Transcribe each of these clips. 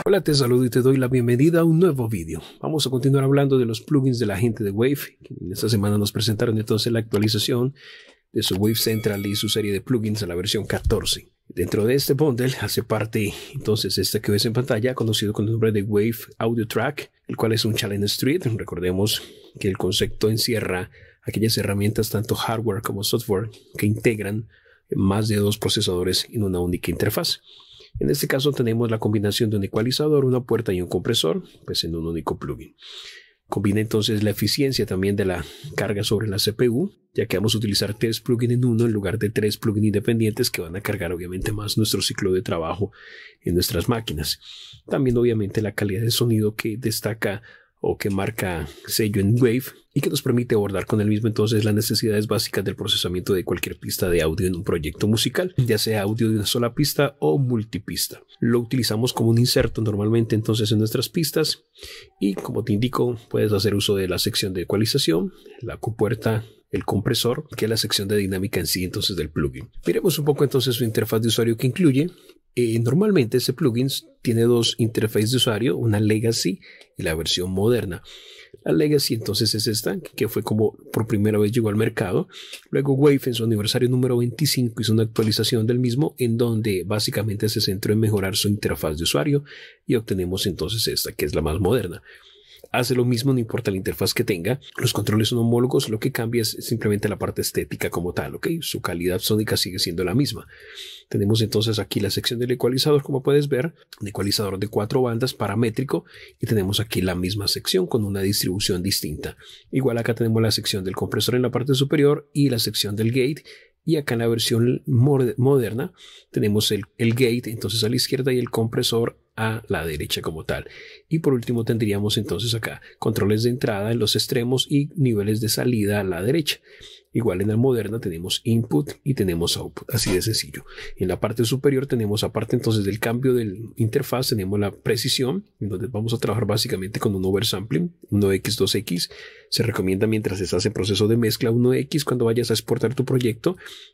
Hola, te saludo y te doy la bienvenida a un nuevo vídeo. Vamos a continuar hablando de los plugins de la gente de Wave. En esta semana nos presentaron entonces la actualización de su Wave Central y su serie de plugins a la versión 14. Dentro de este bundle hace parte entonces este que ves en pantalla, conocido con el nombre de Wave Audio Track, el cual es un Challenge Street. Recordemos que el concepto encierra aquellas herramientas tanto hardware como software que integran más de dos procesadores en una única interfaz. En este caso tenemos la combinación de un ecualizador, una puerta y un compresor, pues en un único plugin. Combina entonces la eficiencia también de la carga sobre la CPU, ya que vamos a utilizar 3 plugins en uno en lugar de 3 plugins independientes que van a cargar obviamente más nuestro ciclo de trabajo en nuestras máquinas. También obviamente la calidad de sonido que destaca o que marca sello en Wave y que nos permite abordar con el mismo entonces las necesidades básicas del procesamiento de cualquier pista de audio en un proyecto musical, ya sea audio de una sola pista o multipista. Lo utilizamos como un inserto normalmente entonces en nuestras pistas y, como te indico, puedes hacer uso de la sección de ecualización, la compuerta, el compresor, que es la sección de dinámica en sí entonces del plugin. Miremos un poco entonces su interfaz de usuario que incluye. Normalmente ese plugin tiene dos interfaces de usuario, una Legacy y la versión moderna. La Legacy entonces es esta, que fue como por primera vez llegó al mercado. Luego Wave en su aniversario número 25 hizo una actualización del mismo en donde básicamente se centró en mejorar su interfaz de usuario y obtenemos entonces esta, que es la más moderna. Hace lo mismo, no importa la interfaz que tenga. Los controles son homólogos, lo que cambia es simplemente la parte estética como tal, ¿ok? Su calidad sónica sigue siendo la misma. Tenemos entonces aquí la sección del ecualizador, como puedes ver, un ecualizador de 4 bandas paramétrico, y tenemos aquí la misma sección con una distribución distinta. Igual acá tenemos la sección del compresor en la parte superior y la sección del gate. Y acá en la versión moderna tenemos el gate entonces a la izquierda y el compresor a la derecha como tal. Y por último tendríamos entonces acá controles de entrada en los extremos y niveles de salida a la derecha. Igual en la moderna tenemos input y tenemos output, así de sencillo. En la parte superior tenemos, aparte entonces del cambio de interfaz, tenemos la precisión, en donde vamos a trabajar básicamente con un oversampling, 1x, 2x. Se recomienda mientras estás en proceso de mezcla 1x, cuando vayas a exportar tu proyecto,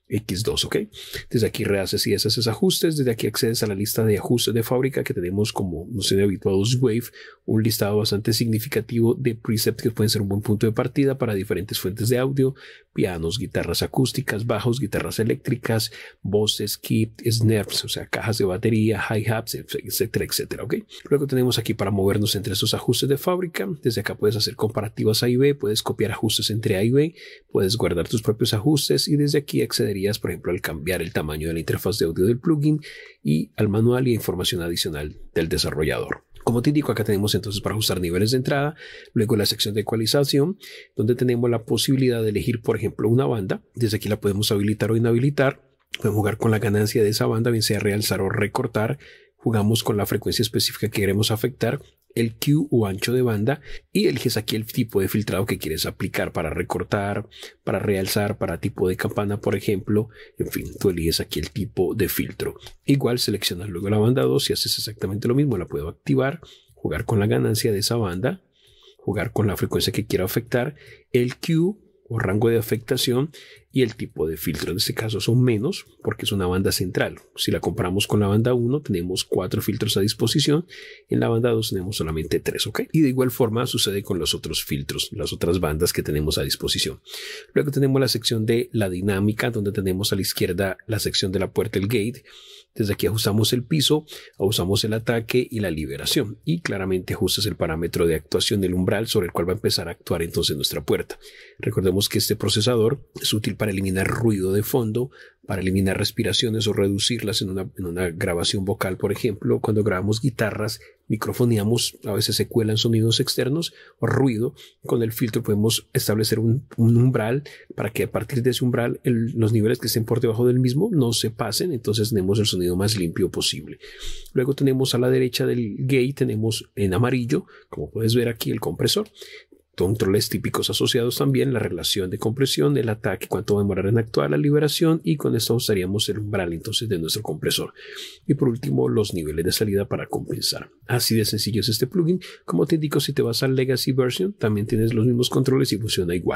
x2, ¿ok? Desde aquí rehaces y deshaces ajustes, desde aquí accedes a la lista de ajustes de fábrica que tenemos, como nos tiene habituados Wave, un listado bastante significativo de presets que pueden ser un buen punto de partida para diferentes fuentes de audio, pianos, guitarras acústicas, bajos, guitarras eléctricas, voces, kit, snares, o sea, cajas de batería, hi-hats, etcétera, etcétera, ¿ok? Luego tenemos aquí para movernos entre esos ajustes de fábrica. Desde acá puedes hacer comparativas A y B, puedes copiar ajustes entre A y B, puedes guardar tus propios ajustes y desde aquí accederías, por ejemplo, al cambiar el tamaño de la interfaz de audio del plugin y al manual y a información adicional del desarrollador. Como te indico, acá tenemos entonces para ajustar niveles de entrada, luego la sección de ecualización, donde tenemos la posibilidad de elegir, por ejemplo, una banda. Desde aquí la podemos habilitar o inhabilitar. Podemos jugar con la ganancia de esa banda, bien sea realzar o recortar. Jugamos con la frecuencia específica que queremos afectar, el Q o ancho de banda, y eliges aquí el tipo de filtrado que quieres aplicar para recortar, para realzar, para tipo de campana, por ejemplo. En fin, tú eliges aquí el tipo de filtro. Igual seleccionas luego la banda 2 y haces exactamente lo mismo. La puedo activar, jugar con la ganancia de esa banda, jugar con la frecuencia que quiero afectar, el Q o rango de afectación y el tipo de filtro. En este caso son menos porque es una banda central. Si la comparamos con la banda 1 tenemos 4 filtros a disposición, en la banda 2 tenemos solamente 3, ¿ok? Y de igual forma sucede con los otros filtros, las otras bandas que tenemos a disposición. Luego tenemos la sección de la dinámica, donde tenemos a la izquierda la sección de la puerta, el gate. Desde aquí ajustamos el piso, ajustamos el ataque y la liberación, y claramente ajustas el parámetro de actuación del umbral sobre el cual va a empezar a actuar entonces nuestra puerta. Recordemos que este procesador es útil para eliminar ruido de fondo, para eliminar respiraciones o reducirlas en una grabación vocal, por ejemplo. Cuando grabamos guitarras, microfoneamos, a veces se cuelan sonidos externos o ruido. Con el filtro podemos establecer un umbral para que a partir de ese umbral los niveles que estén por debajo del mismo no se pasen, entonces tenemos el sonido más limpio posible. Luego tenemos a la derecha del gate, tenemos en amarillo, como puedes ver aquí, el compresor. Controles típicos asociados también, la relación de compresión, el ataque, cuánto va a demorar en actuar, la liberación, y con esto ajustaríamos el umbral entonces de nuestro compresor. Y por último, los niveles de salida para compensar. Así de sencillo es este plugin. Como te indico, si te vas al Legacy version, también tienes los mismos controles y funciona igual.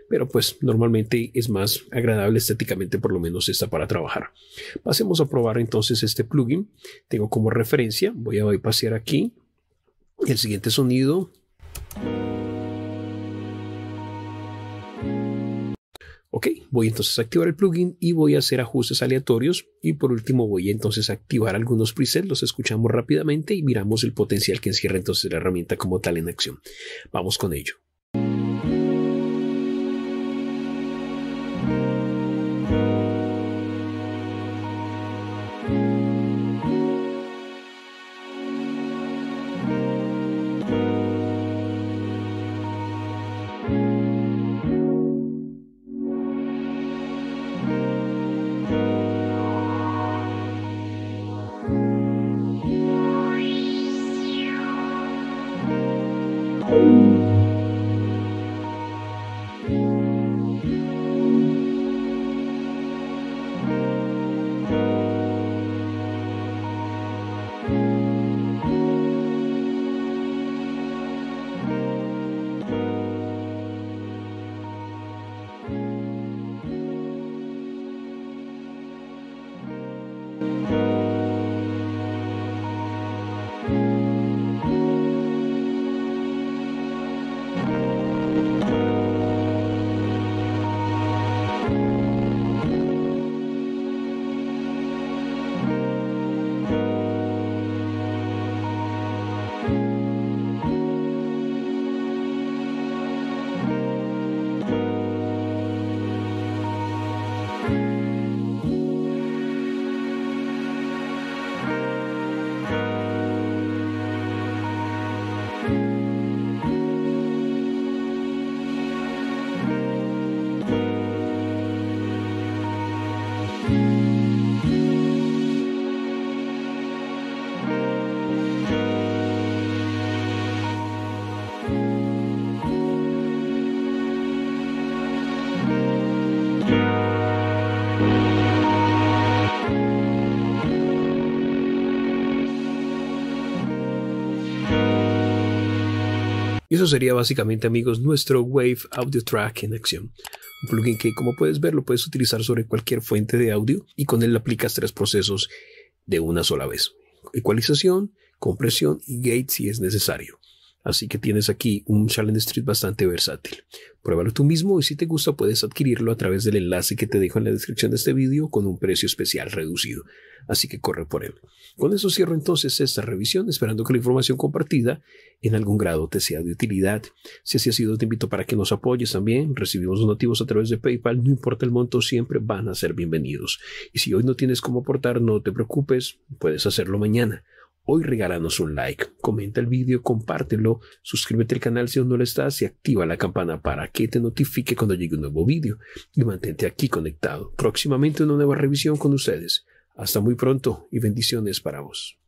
pero pues normalmente es más agradable estéticamente, por lo menos está para trabajar. Pasemos a probar entonces este plugin. Tengo como referencia, voy a bypassear aquí el siguiente sonido. Ok, voy entonces a activar el plugin y voy a hacer ajustes aleatorios, y por último voy entonces a activar algunos presets. Los escuchamos rápidamente y miramos el potencial que encierra entonces la herramienta como tal en acción. Vamos con ello. Y eso sería básicamente, amigos, nuestro Wave Audio Track en acción. Un plugin que, como puedes ver, lo puedes utilizar sobre cualquier fuente de audio y con él aplicas 3 procesos de una sola vez: ecualización, compresión y gate si es necesario. Así que tienes aquí un Challenge Street bastante versátil. Pruébalo tú mismo y si te gusta puedes adquirirlo a través del enlace que te dejo en la descripción de este vídeo con un precio especial reducido. Así que corre por él. Con eso cierro entonces esta revisión, esperando que la información compartida en algún grado te sea de utilidad. Si así ha sido, te invito para que nos apoyes también. Recibimos donativos a través de PayPal, no importa el monto, siempre van a ser bienvenidos. Y si hoy no tienes cómo aportar, no te preocupes, puedes hacerlo mañana. Hoy regálanos un like, comenta el vídeo, compártelo, suscríbete al canal si aún no lo estás y activa la campana para que te notifique cuando llegue un nuevo vídeo. Y mantente aquí conectado. Próximamente una nueva revisión con ustedes. Hasta muy pronto y bendiciones para vos.